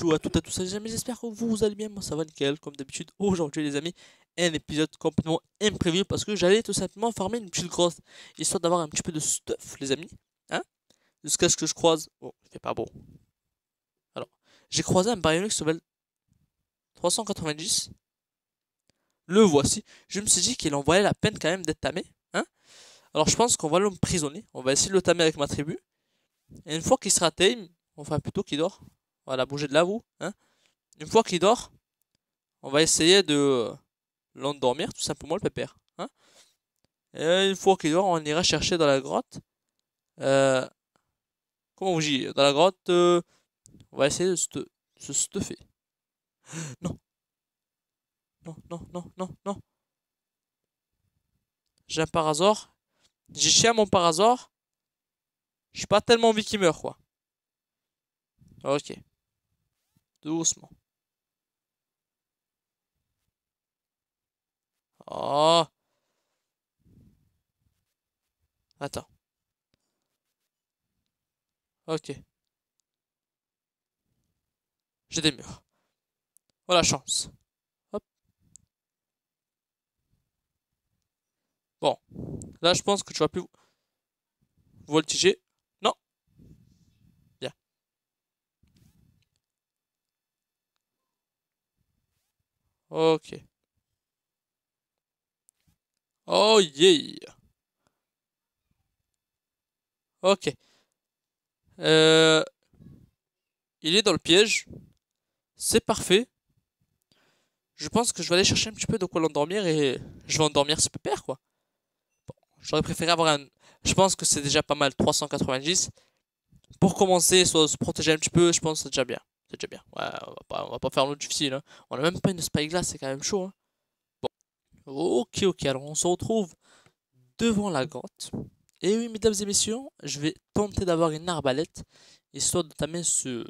coucou à tous les amis, j'espère que vous allez bien, moi ça va nickel comme d'habitude. Aujourd'hui les amis, un épisode complètement imprévu parce que j'allais tout simplement farmer une petite grotte, histoire d'avoir un petit peu de stuff les amis, hein, jusqu'à ce que je croise, oh il fait pas beau, alors j'ai croisé un Baryonyx level 390, le voici, je me suis dit qu'il en valait la peine quand même d'être tamé, hein, alors je pense qu'on va l'emprisonner, on va essayer de le tamer avec ma tribu, et une fois qu'il sera tame, enfin plutôt qu'il dort, voilà bougez de là vous, hein, une fois qu'il dort, on va essayer de l'endormir, tout simplement, le pépère. Hein. Et une fois qu'il dort, on ira chercher dans la grotte. Euh, comment vous dites? Dans la grotte, on va essayer de se stuffer. Non, non, non, non, non, non. J'ai un parasaure. J'ai chié à mon parasaure. J'ai pas tellement envie qu'il meure, quoi. Ok, doucement. Oh, attends. Ok, j'ai des murs. Oh la chance. Hop. Bon, là je pense que tu vas plus voltiger. Non, bien. Ok. Oh yeah. Ok. Euh, il est dans le piège. C'est parfait. Je pense que je vais aller chercher un petit peu de quoi l'endormir et je vais endormir ce pépère, quoi. J'aurais préféré avoir un. Je pense que c'est déjà pas mal, 390. Pour commencer, soit se protéger un petit peu, je pense que c'est déjà bien. C'est déjà bien. Ouais, on va pas faire l'autre difficile. Hein. On a même pas une spyglass, c'est quand même chaud. Hein. Ok, ok, alors on se retrouve devant la grotte. Et oui, mesdames et messieurs, je vais tenter d'avoir une arbalète, histoire de tamer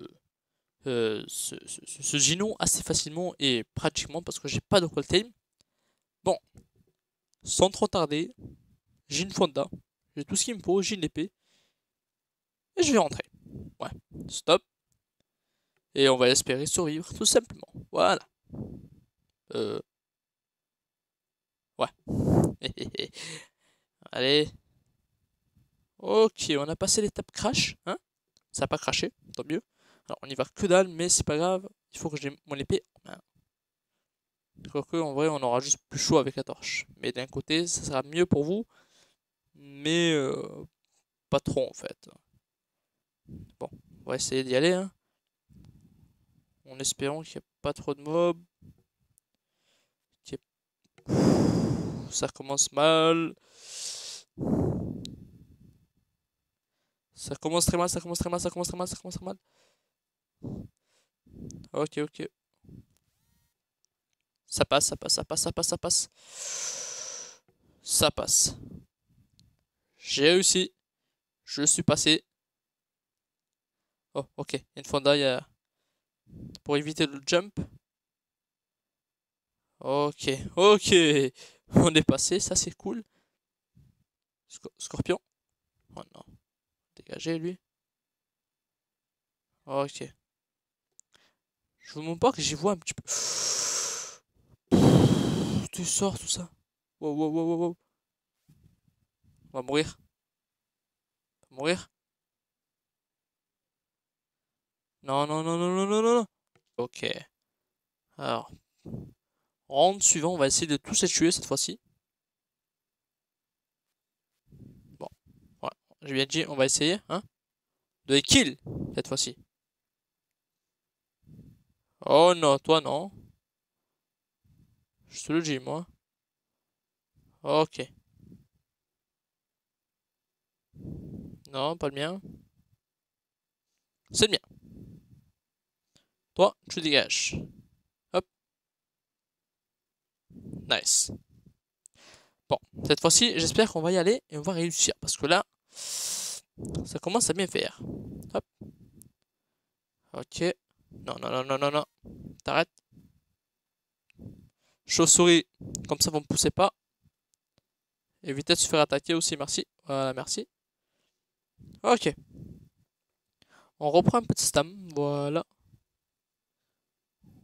ce ginon assez facilement et pratiquement parce que j'ai pas de call time. Bon, sans trop tarder, j'ai une fonda, j'ai tout ce qu'il me faut, j'ai une épée, et je vais rentrer. Ouais, stop, et on va espérer survivre, tout simplement. Voilà. Euh, ouais. Allez. Ok, on a passé l'étape crash, hein. Ça n'a pas craché, tant mieux. Alors, on y va que dalle, mais c'est pas grave, il faut que j'ai mon épée en main. Quoique, en vrai, on aura juste plus chaud avec la torche. Mais d'un côté, ça sera mieux pour vous, mais pas trop en fait. Bon, on va essayer d'y aller, hein, en espérant qu'il n'y ait pas trop de mobs. Ça commence mal. Ça commence très mal, ça commence très mal, ça commence très mal, ça commence très mal. Ok, ok. Ça passe, ça passe, ça passe, ça passe, ça passe. Ça passe. J'ai réussi. Je suis passé. Oh, ok. Il y a une fonda, pour éviter le jump. Ok, ok. On est passé, ça c'est cool. Scorpion. Oh non. Dégagez lui. Ok. Je vous montre pas que j'y vois un petit peu. Tu sors tout ça. Wow, wow, wow, wow, wow. On va mourir. On va mourir. Non, non, non, non, non, non, non, non. Ok. Alors, round suivant, on va essayer de tous les tuer cette fois-ci. Bon, voilà. J'ai bien dit, on va essayer, hein, de les kill cette fois-ci. Oh non, toi non. Je te le dis, moi. Ok. Non, pas le mien. C'est le mien. Toi, tu dégages. Hop, nice. Bon, cette fois-ci, j'espère qu'on va y aller et on va réussir. Parce que là, ça commence à bien faire. Hop, ok. Non, non, non, non, non, non. T'arrêtes. Chauve-souris, comme ça vous me poussez pas. Évitez de se faire attaquer aussi, merci. Voilà, merci. Ok. On reprend un petit stam, voilà.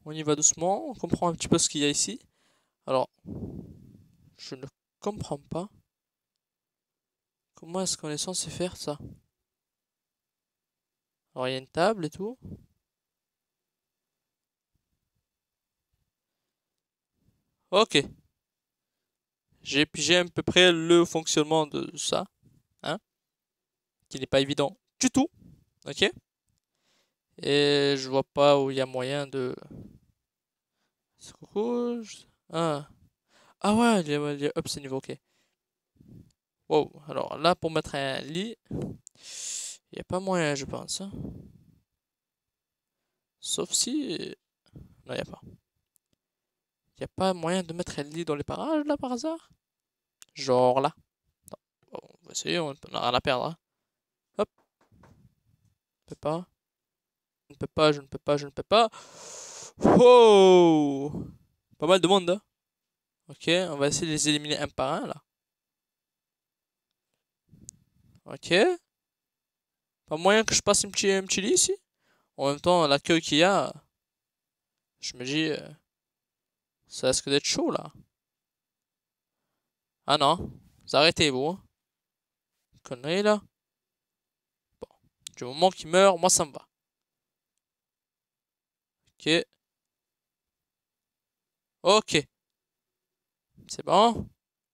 On y va doucement, on comprend un petit peu ce qu'il y a ici. Alors, je ne comprends pas. Comment est-ce qu'on est censé faire ça? Alors, il y a une table et tout. Ok. J'ai pigé à peu près le fonctionnement de ça, hein, qui n'est pas évident du tout. Ok. Et je vois pas où il y a moyen de. C'est rouge. Ah. Ah ouais, hop, c'est niveau, ok. Wow. Alors là, pour mettre un lit, il n'y a pas moyen, je pense, hein. Sauf si. Non, il n'y a pas. Il n'y a pas moyen de mettre un lit dans les parages, là, par hasard? Genre là. Non. Bon, on va essayer, on n'a rien à perdre, hein. Hop, je ne peux pas. Je ne peux pas, je ne peux pas, je ne peux pas. Wow! Pas mal de monde, hein. Ok, on va essayer de les éliminer un par un, là. Ok. Pas moyen que je passe un petit lit ici? En même temps, l'accueil qu'il y a, je me dis, ça risque d'être chaud, là. Ah non, vous arrêtez, vous, hein. Connerie, là. Bon, du moment qu'il meurt, moi, ça me va. Ok. Ok. C'est bon.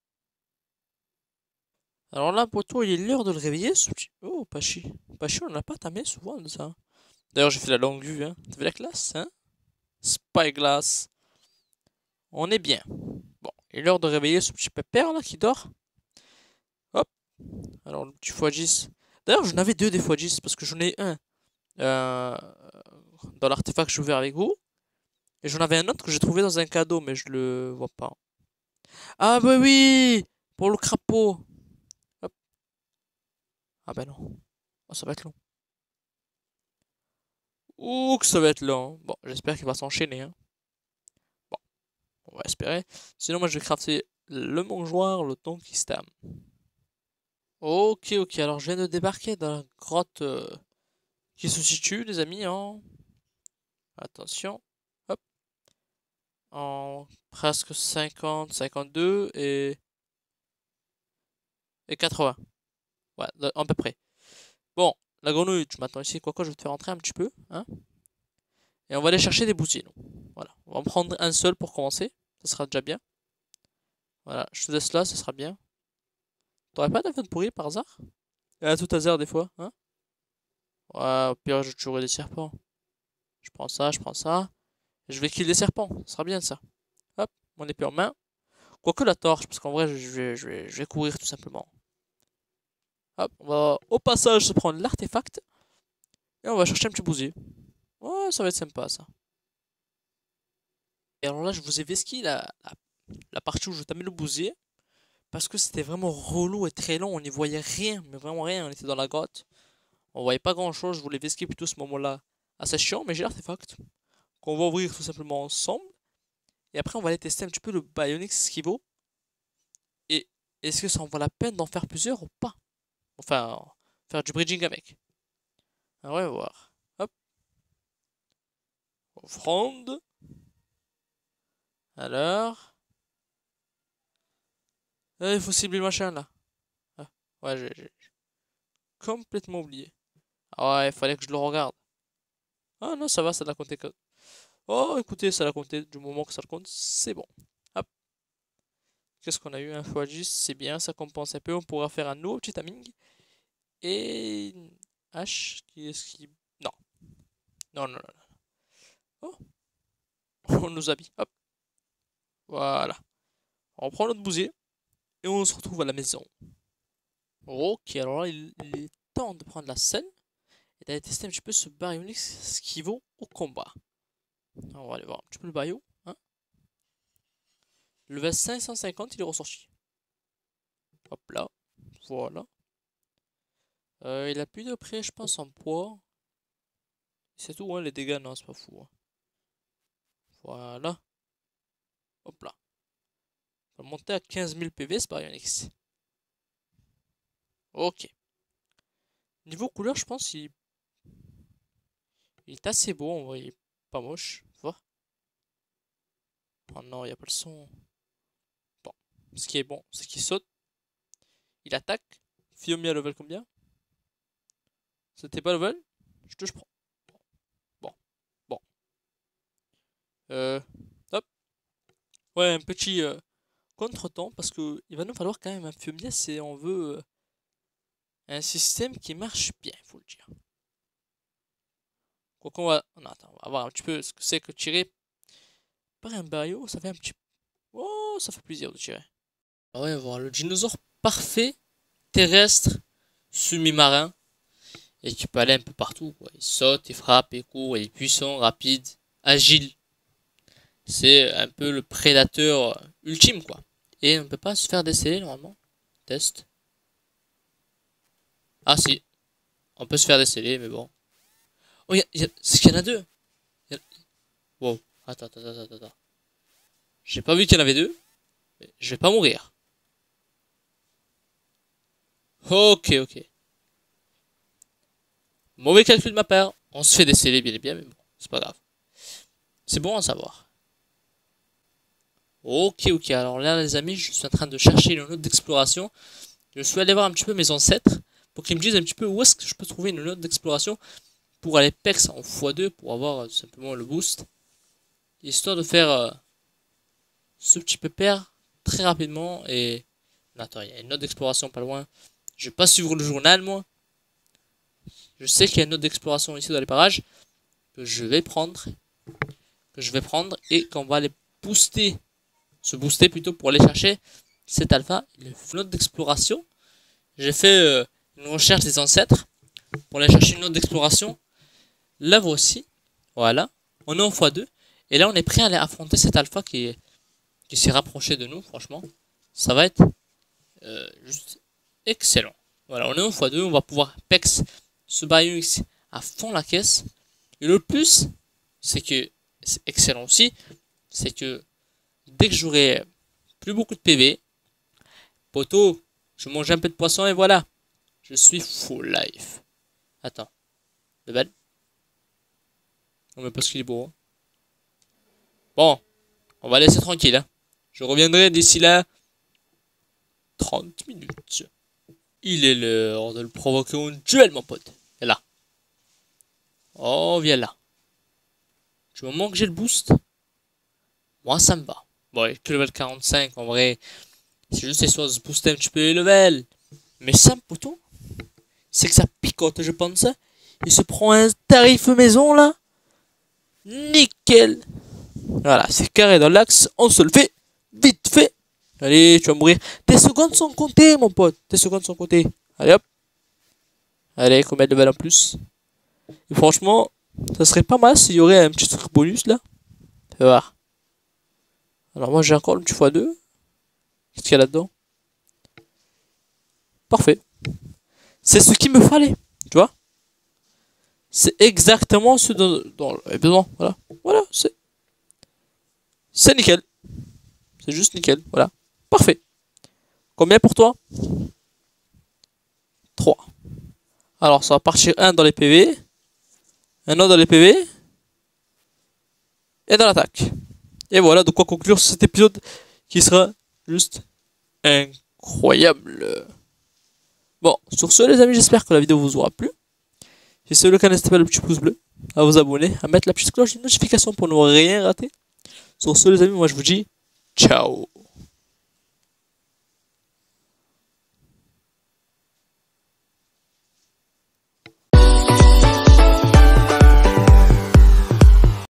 Alors là, poto, il est l'heure de le réveiller, ce petit. Oh, Pachi. Pachi, on l'a pas tamé souvent de ça. D'ailleurs, j'ai fait la longue vue, hein. T'as vu la classe, hein? Spyglass. On est bien. Bon, il est l'heure de réveiller ce petit pépère, là, qui dort. Hop. Alors, le petit x10. D'ailleurs, j'en avais deux des x10, parce que j'en ai un euh, dans l'artefact que j'ai ouvert avec vous. Et j'en avais un autre que j'ai trouvé dans un cadeau, mais je le vois pas. Ah, bah oui! Pour le crapaud. Hop. Ah, bah non. Oh, ça va être long. Ouh, que ça va être long. Bon, j'espère qu'il va s'enchaîner, hein. Bon, on va espérer. Sinon, moi, je vais crafter le mangeoire, le ton qui stam. Ok, ok. Alors, je viens de débarquer dans la grotte qui se situe, les amis, en. Attention. Hop. En presque 50, 52 et 80. Ouais, à peu près. Bon, la grenouille, tu m'attends ici. Quoique, je vais te faire rentrer un petit peu, hein. Et on va aller chercher des bousiers, nous. Voilà. On va en prendre un seul pour commencer. Ça sera déjà bien. Voilà, je te laisse là, ça sera bien. T'aurais pas d'avion pourri par hasard? À tout hasard des fois, hein? Ouais, au pire, je tuerai des serpents. Je prends ça, je prends ça. Et je vais kill des serpents, ça sera bien ça. Hop, mon épée en main. Quoique la torche, parce qu'en vrai, je vais courir tout simplement. Hop, on va au passage se prendre l'artefact. Et on va chercher un petit bousier. Ouais, ça va être sympa ça. Et alors là, je vous ai vesqué la partie où je t'amène le bousier. Parce que c'était vraiment relou et très long. On n'y voyait rien, mais vraiment rien. On était dans la grotte. On voyait pas grand chose. Je voulais vesquer plutôt ce moment-là. Assez chiant, mais j'ai l'artefact. Qu'on va ouvrir tout simplement ensemble. Et après, on va aller tester un petit peu le Bionic Esquivo. Et est-ce que ça en vaut la peine d'en faire plusieurs ou pas? Enfin, faire du bridging avec. On va voir. Hop, offrande. Alors. Il faut cibler le machin là. Ah, ouais, j'ai complètement oublié. Ah ouais, il fallait que je le regarde. Ah non, ça va, ça l'a compté. Oh, écoutez, ça l'a compté du moment que ça le compte, c'est bon. Hop, qu'est-ce qu'on a eu? Un x10, c'est bien, ça compense un peu. On pourra faire un nouveau petit timing. Et une H qui est ce qui. Non, non, non, non. Oh, on nous habille. Hop, voilà. On prend notre bousier et on se retrouve à la maison. Ok, alors là, il est temps de prendre la scène et d'aller tester un petit peu ce Baryonyx, ce qui vaut au combat. Alors, on va aller voir un petit peu le Baryo. Hein. Level 550, il est ressorti. Hop là, voilà. Il a plus de près, je pense, en poids. C'est tout, hein, les dégâts, non, c'est pas fou. Hein. Voilà. Hop là. On va monter à 15 000 PV, c'est Baryonyx. Ok. Niveau couleur, je pense il est assez beau, en vrai, il est pas moche. Tu vois. Oh non, il n'y a pas le son. Bon. Ce qui est bon, c'est qu'il saute. Il attaque. Fiumi à level combien? C'était pas level? Je prends. Bon. Bon. Hop. Ouais, un petit contre-temps. Parce que il va nous falloir quand même un Fiumi si on veut un système qui marche bien, il faut le dire. Quoi qu'on va. Non, attends, on va voir un petit peu ce que c'est que tirer par un barrio. Ça fait un petit. Oh, ça fait plaisir de tirer. Ah ouais, voir le dinosaure parfait, terrestre, semi-marin, et qui peut aller un peu partout, quoi. Il saute, il frappe, il court, il est puissant, rapide, agile. C'est un peu le prédateur ultime, quoi. Et on ne peut pas se faire déceler, normalement. Test. Ah si, on peut se faire déceler, mais bon. Oh, c'est qu'il y en a deux. Y a- Wow, attends. J'ai pas vu qu'il y en avait deux. Mais je vais pas mourir. Ok. Mauvais calcul de ma part. On se fait déceler bien et bien, mais bon, c'est pas grave. C'est bon à savoir. Ok. Alors là, les amis, je suis en train de chercher une note d'exploration. Je suis allé voir un petit peu mes ancêtres pour qu'ils me disent un petit peu où est-ce que je peux trouver une note d'exploration pour aller pex en x2 pour avoir tout simplement le boost. Histoire de faire ce petit pépère très rapidement. Et attends, il y a une note d'exploration pas loin. Je vais pas suivre le journal, moi. Je sais qu'il y a une note d'exploration ici dans les parages que je vais prendre. Et qu'on va aller booster. Se booster plutôt pour aller chercher cet alpha. Une note d'exploration. J'ai fait une recherche des ancêtres pour aller chercher une note d'exploration. Là voici. Voilà. On est en x2. Et là on est prêt à aller affronter cet alpha qui s'est rapproché de nous. Franchement. Ça va être juste excellent. Voilà, on est en x2. On va pouvoir pex ce Bayou X à fond la caisse. Et le plus, c'est que c'est excellent aussi. C'est que dès que j'aurai plus beaucoup de PV, poteau, je mange un peu de poisson et voilà. Je suis full life. Attends. De belle. Non mais parce qu'il est beau. Hein. Bon. On va laisser tranquille. Hein. Je reviendrai d'ici là 30 minutes. Il est l'heure de le provoquer en duel, mon pote. Viens là. Oh, viens là. Du moment que j'ai le boost, moi ça me va. Bon, avec le level 45, en vrai, c'est juste histoire de se booster un petit peu les levels. Mais ça, poteau, c'est que ça picote, je pense. Il se prend un tarif maison, là. Nickel. Voilà, c'est carré dans l'axe, on se le fait. Vite fait. Allez, tu vas mourir. Tes secondes sont comptées, mon pote. Tes secondes sont comptées. Allez, hop. Allez, combien de levels en plus? Et franchement, ça serait pas mal s'il y aurait un petit truc bonus, là. Tu vas voir. Alors moi, j'ai encore le petit x2. Qu'est-ce qu'il y a là-dedans? Parfait. C'est ce qu'il me fallait. Tu vois? C'est exactement ce dont j'avais besoin. Voilà, c'est nickel. C'est juste nickel. Voilà. Parfait. Combien pour toi? 3. Alors, ça va partir un dans les PV. Un autre dans les PV. Et dans l'attaque. Et voilà, de quoi conclure cet épisode qui sera juste incroyable. Bon, sur ce les amis, j'espère que la vidéo vous aura plu. Si c'est le cas, n'hésitez pas le petit pouce bleu, à vous abonner, à mettre la petite cloche de notification pour ne rien rater. Sur ce les amis, moi je vous dis ciao.